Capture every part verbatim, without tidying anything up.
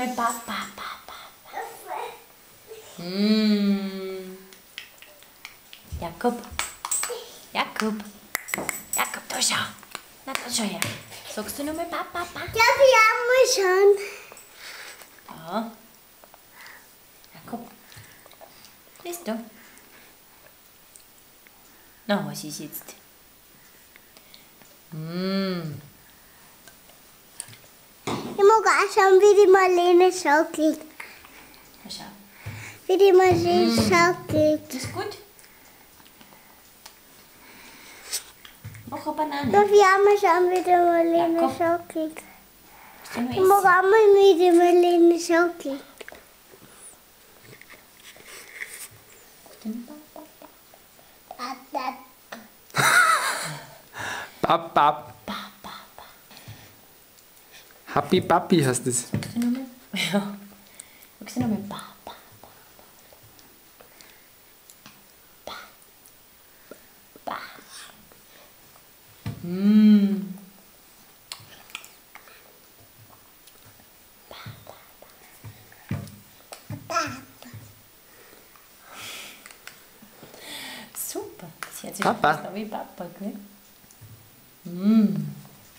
nochmal Papa, Papa. Mm. Jakob. Jakob. Jakob, da schau. Na, da schau her. Sagst du nochmal Papa, Papa? Ja, wir haben schon. Ja. Jakob. Bist du? Na, was ist jetzt? Mm. Ich mag auch schauen, wie die Marlene schaukelt. Na, schau. Wie die Marlene mm. schaukelt. Ist gut? Mach eine Banane. Darf ich auch mal schauen, wie die Marlene Jakob. schaukelt? Willst du noch Ich mag auch essen? mal, wie die Marlene schaukelt. Bap, bap. Happy Papi heißt das. Sagst du nochmal? Ja. Sagst du nochmal Papa? Papa. Mm. Super. Das hört sich Papa. fast an wie Papa, gell? Mm.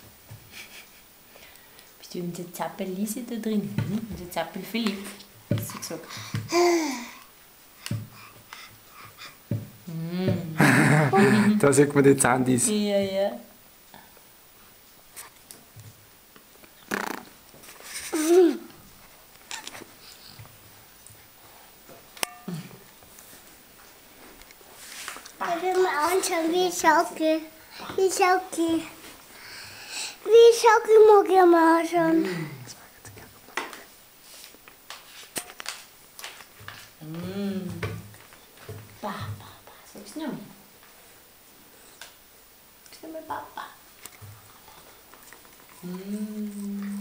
Bist du unser Zappel Lise da drin? Hm? Unser Zappel Philipp, hast du gesagt. Mm. Da sieht man die Zandis. Ja, ja. Ich will mal anschauen, wie ich schaukel. Wie ich schaukel. Wie ich schaukel mag ich mal anschauen. Mm. Papa, Papa, sag's nochmal. Sag's nochmal Papa. Mm.